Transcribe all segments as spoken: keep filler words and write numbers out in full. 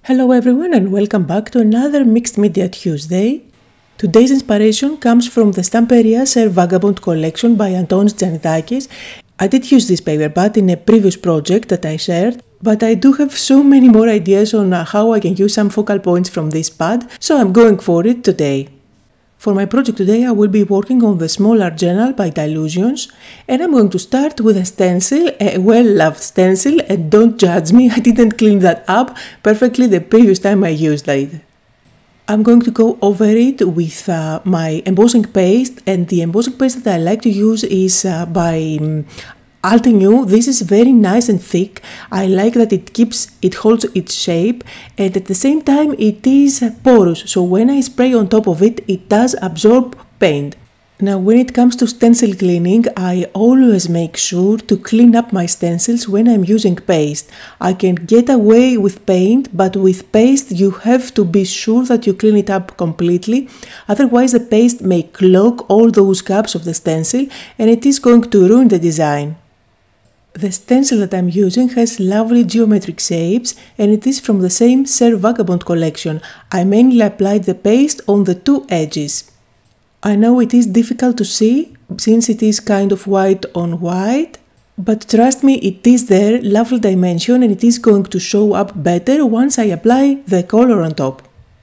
Hello everyone and welcome back to another Mixed Media Tuesday. Today's inspiration comes from the Stamperia Ser Vagabond collection by Antonis Tzanidakis. I did use this paper pad in a previous project that I shared, but I do have so many more ideas on how I can use some focal points from this pad, so I'm going for it today. For my project today I will be working on the Small Art Journal by Dylusions, and I'm going to start with a stencil, a well-loved stencil, and don't judge me, I didn't clean that up perfectly the previous time I used it. I'm going to go over it with uh, my embossing paste, and the embossing paste that I like to use is uh, by um, Altenew. This is very nice and thick. I like that it keeps, it holds its shape, and at the same time it is porous, so when I spray on top of it, it does absorb paint. Now when it comes to stencil cleaning, I always make sure to clean up my stencils when I'm using paste. I can get away with paint, but with paste you have to be sure that you clean it up completely, otherwise the paste may clog all those gaps of the stencil and it is going to ruin the design. The stencil that I'm using has lovely geometric shapes and it is from the same Ser Vagabond collection. I mainly applied the paste on the two edges. I know it is difficult to see since it is kind of white on white, but trust me, it is there, lovely dimension, and it is going to show up better once I apply the color on top.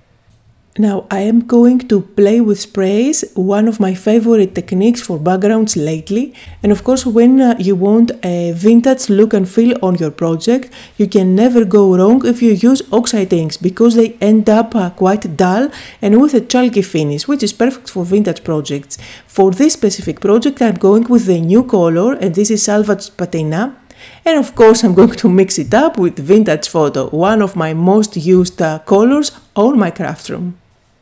Now I am going to play with sprays, one of my favorite techniques for backgrounds lately, and of course when uh, you want a vintage look and feel on your project, you can never go wrong if you use oxide inks because they end up uh, quite dull and with a chalky finish, which is perfect for vintage projects. For this specific project I'm going with the new color, and this is Salvaged Patina. And of course I'm going to mix it up with Vintage Photo, one of my most used uh, colors on my craft room.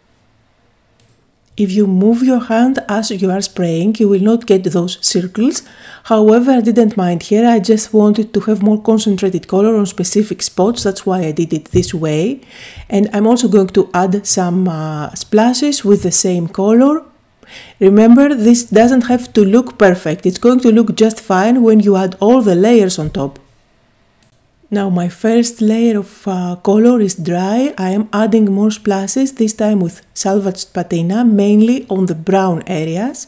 If you move your hand as you are spraying, you will not get those circles. However, I didn't mind here, I just wanted to have more concentrated color on specific spots, that's why I did it this way. And I'm also going to add some uh, splashes with the same color. Remember, this doesn't have to look perfect, it's going to look just fine when you add all the layers on top. Now my first layer of uh, color is dry. I am adding more splashes, this time with Salvaged Patina, mainly on the brown areas.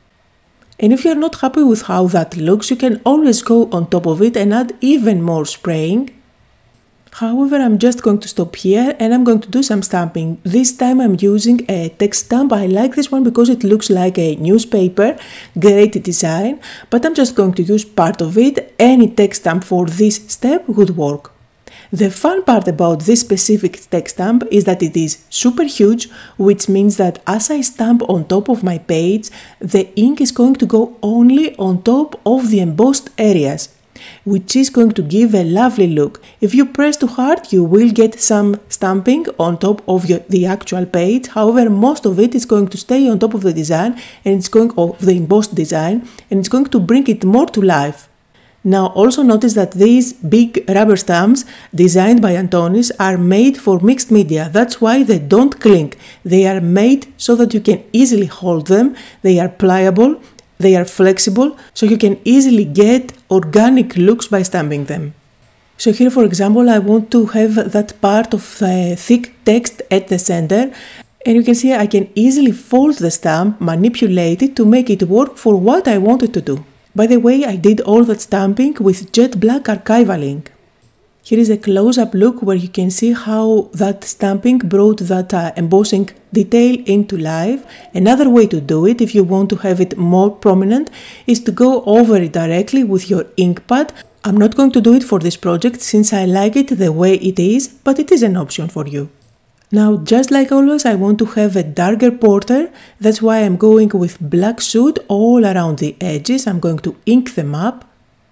And if you are not happy with how that looks, you can always go on top of it and add even more spraying. However, I'm just going to stop here and I'm going to do some stamping. This time I'm using a text stamp. I like this one because it looks like a newspaper, great design, but I'm just going to use part of it. Any text stamp for this step would work. The fun part about this specific text stamp is that it is super huge, which means that as I stamp on top of my page, the ink is going to go only on top of the embossed areas, which is going to give a lovely look. If you press too hard, you will get some stamping on top of your, the actual page. However, most of it is going to stay on top of the design and it's going of the embossed design, and it's going to bring it more to life. Now also notice that these big rubber stamps designed by Antonis are made for mixed media. That's why they don't clink. They are made so that you can easily hold them. They are pliable. They are flexible, so you can easily get organic looks by stamping them. So here, for example, I want to have that part of the thick text at the center, and you can see I can easily fold the stamp, manipulate it to make it work for what I wanted to do. By the way, I did all that stamping with jet black archival ink. Here is a close-up look where you can see how that stamping brought that uh, embossing detail into life. Another way to do it, if you want to have it more prominent, is to go over it directly with your ink pad. I'm not going to do it for this project since I like it the way it is, but it is an option for you. Now, just like always, I want to have a darker border. That's why I'm going with black soot all around the edges. I'm going to ink them up.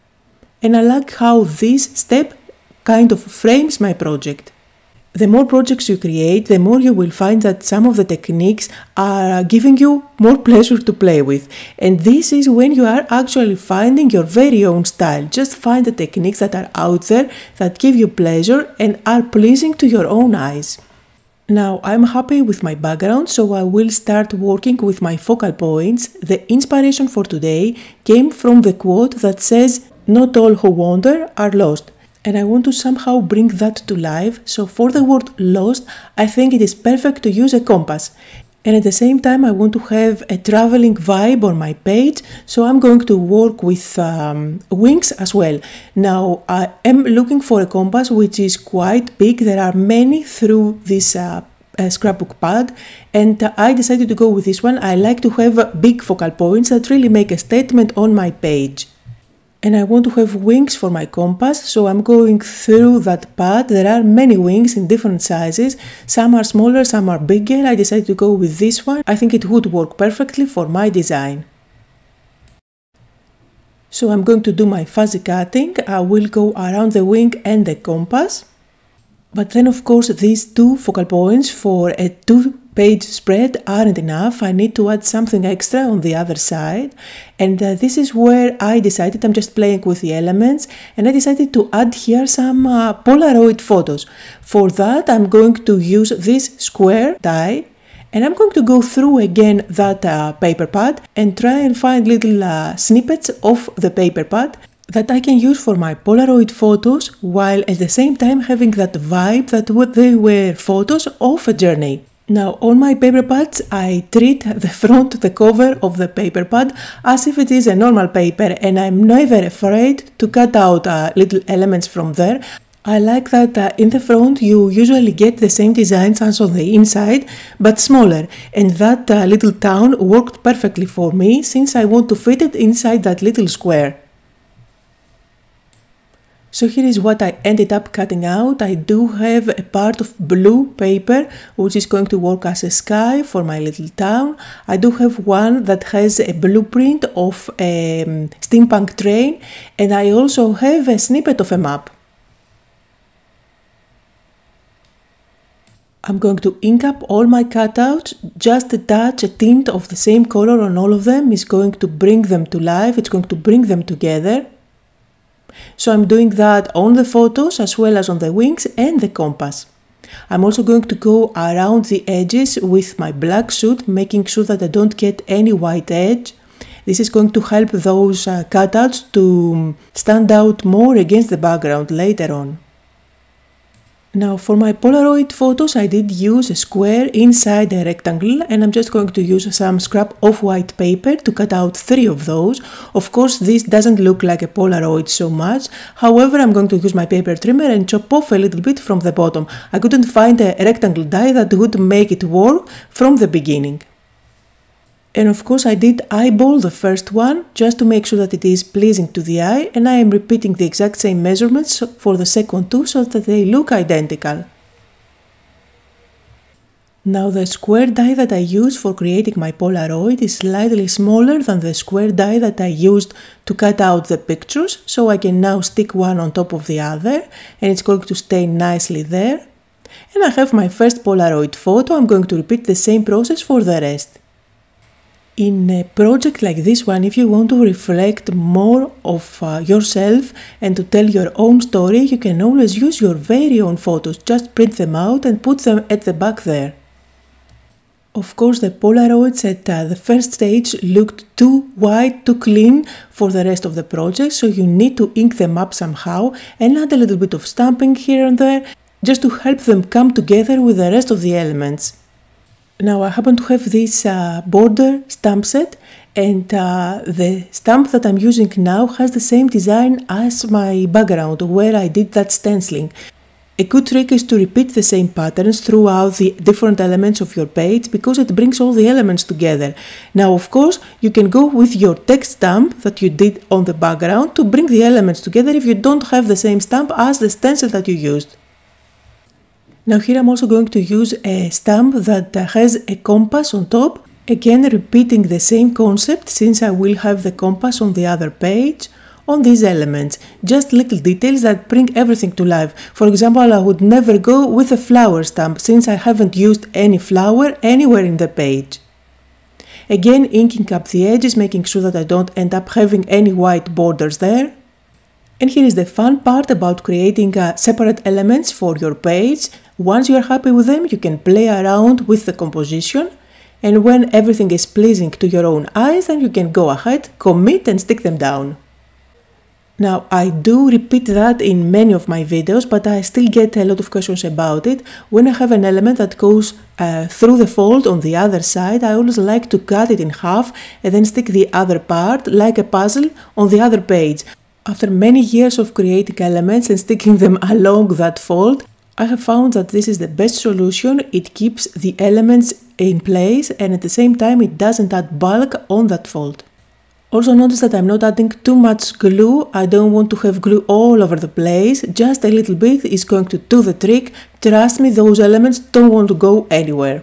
And I like how this step kind of frames my project. The more projects you create, the more you will find that some of the techniques are giving you more pleasure to play with. And this is when you are actually finding your very own style. Just find the techniques that are out there that give you pleasure and are pleasing to your own eyes. Now I'm happy with my background, so I will start working with my focal points. The inspiration for today came from the quote that says, "Not all who wander are lost." and I want to somehow bring that to life, so for the word lost, I think it is perfect to use a compass. And at the same time, I want to have a traveling vibe on my page, so I'm going to work with um, wings as well. Now, I am looking for a compass which is quite big. There are many through this uh, uh, scrapbook pad, and uh, I decided to go with this one. I like to have big focal points that really make a statement on my page. And I want to have wings for my compass, so I'm going through that pad. There are many wings in different sizes. Some are smaller, some are bigger. I decided to go with this one. I think it would work perfectly for my design. So I'm going to do my fuzzy cutting. I will go around the wing and the compass. But then of course these two focal points for a two page spread aren't enough. I need to add something extra on the other side, and uh, this is where I decided, I'm just playing with the elements, and I decided to add here some uh, Polaroid photos. For that I'm going to use this square die, and I'm going to go through again that uh, paper pad and try and find little uh, snippets of the paper pad that I can use for my Polaroid photos, while at the same time having that vibe that they were photos of a journey. Now, on my paper pads, I treat the front, the cover of the paper pad as if it is a normal paper, and I'm never afraid to cut out uh, little elements from there. I like that uh, in the front you usually get the same designs as on the inside, but smaller, and that uh, little town worked perfectly for me since I want to fit it inside that little square. So here is what I ended up cutting out. I do have a part of blue paper which is going to work as a sky for my little town. I do have one that has a blueprint of a steampunk train, and I also have a snippet of a map. I'm going to ink up all my cutouts. Just a touch, a tint of the same color on all of them is going to bring them to life. It's going to bring them together. So I'm doing that on the photos as well as on the wings and the compass. I'm also going to go around the edges with my black soot, making sure that I don't get any white edge. This is going to help those uh, cutouts to stand out more against the background later on. Now for my Polaroid photos I did use a square inside a rectangle, and I'm just going to use some scrap off-white paper to cut out three of those. Of course this doesn't look like a Polaroid so much, however I'm going to use my paper trimmer and chop off a little bit from the bottom. I couldn't find a rectangle die that would make it work from the beginning. And of course I did eyeball the first one just to make sure that it is pleasing to the eye, and I am repeating the exact same measurements for the second two so that they look identical. Now the square die that I used for creating my Polaroid is slightly smaller than the square die that I used to cut out the pictures, so I can now stick one on top of the other and it's going to stay nicely there. And I have my first Polaroid photo. I'm going to repeat the same process for the rest. In a project like this one, if you want to reflect more of uh, yourself and to tell your own story, you can always use your very own photos. Just print them out and put them at the back there. Of course, the Polaroids at uh, the first stage looked too white, too clean for the rest of the project, so you need to ink them up somehow and add a little bit of stamping here and there, just to help them come together with the rest of the elements. Now I happen to have this uh, border stamp set, and uh, the stamp that I'm using now has the same design as my background where I did that stenciling. A good trick is to repeat the same patterns throughout the different elements of your page because it brings all the elements together. Now of course you can go with your text stamp that you did on the background to bring the elements together if you don't have the same stamp as the stencil that you used. Now here I'm also going to use a stamp that has a compass on top, again repeating the same concept since I will have the compass on the other page on these elements, just little details that bring everything to life. For example, I would never go with a flower stamp since I haven't used any flower anywhere in the page. Again inking up the edges, making sure that I don't end up having any white borders there. And here is the fun part about creating uh, separate elements for your page. Once you are happy with them, you can play around with the composition, and when everything is pleasing to your own eyes, then you can go ahead, commit and stick them down. Now, I do repeat that in many of my videos, but I still get a lot of questions about it. When I have an element that goes uh, through the fold on the other side, I always like to cut it in half and then stick the other part, like a puzzle, on the other page. After many years of creating elements and sticking them along that fold, I have found that this is the best solution. It keeps the elements in place and at the same time it doesn't add bulk on that fold. Also notice that I'm not adding too much glue. I don't want to have glue all over the place. Just a little bit is going to do the trick. Trust me, those elements don't want to go anywhere.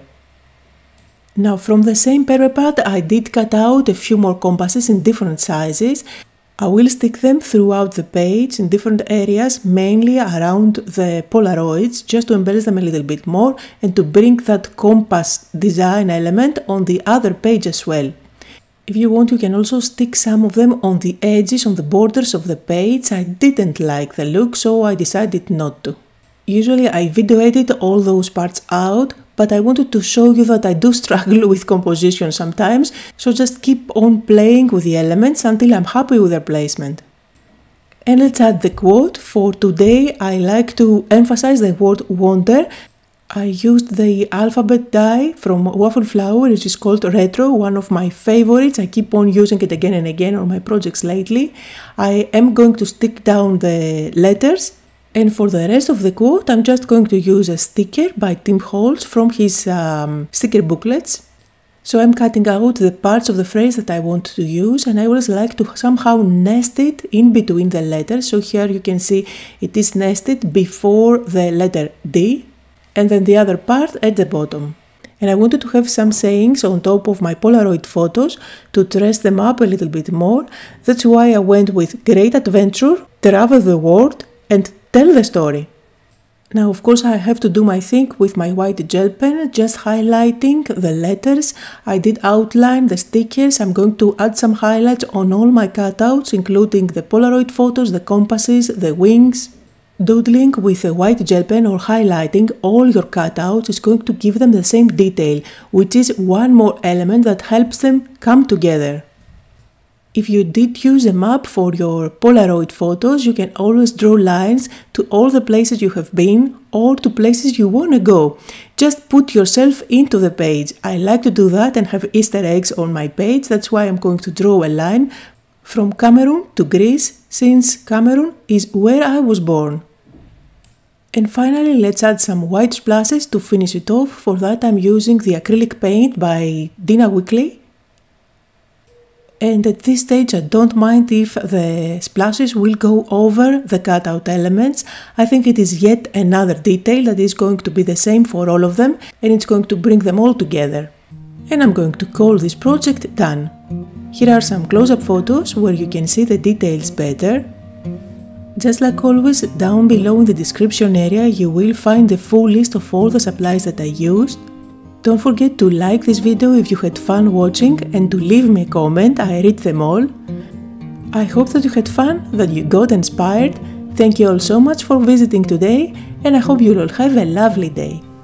Now from the same paper pad I did cut out a few more compasses in different sizes. I will stick them throughout the page in different areas, mainly around the Polaroids, just to embellish them a little bit more and to bring that compass design element on the other page as well. If you want, you can also stick some of them on the edges, on the borders of the page. I didn't like the look, so I decided not to. Usually I video edit all those parts out, but I wanted to show you that I do struggle with composition sometimes, so just keep on playing with the elements until I'm happy with their placement. And let's add the quote. For today I like to emphasize the word wonder. I used the alphabet die from Waffle Flower, which is called Retro, one of my favorites. I keep on using it again and again on my projects lately. I am going to stick down the letters, and for the rest of the quote I'm just going to use a sticker by Tim Holtz from his um, sticker booklets. So I'm cutting out the parts of the phrase that I want to use, and I always like to somehow nest it in between the letters. So here you can see it is nested before the letter D, and then the other part at the bottom. And I wanted to have some sayings on top of my Polaroid photos to dress them up a little bit more. That's why I went with great adventure, travel the world, and tell the story. Now of course I have to do my thing with my white gel pen, just highlighting the letters. I did outline the stickers. I'm going to add some highlights on all my cutouts, including the Polaroid photos, the compasses, the wings. Doodling with a white gel pen or highlighting all your cutouts is going to give them the same detail, which is one more element that helps them come together. If you did use a map for your Polaroid photos, you can always draw lines to all the places you have been or to places you want to go. Just put yourself into the page. I like to do that and have Easter eggs on my page. That's why I'm going to draw a line from Cameroon to Greece, since Cameroon is where I was born. And finally, let's add some white splashes to finish it off. For that I'm using the acrylic paint by Dina Wakley. And at this stage I don't mind if the splashes will go over the cutout elements. I think it is yet another detail that is going to be the same for all of them, and it's going to bring them all together. And I'm going to call this project done. Here are some close-up photos where you can see the details better. Just like always, down below in the description area you will find the full list of all the supplies that I used. Don't forget to like this video if you had fun watching and to leave me a comment. I read them all. I hope that you had fun, that you got inspired. Thank you all so much for visiting today, and I hope you'll all have a lovely day.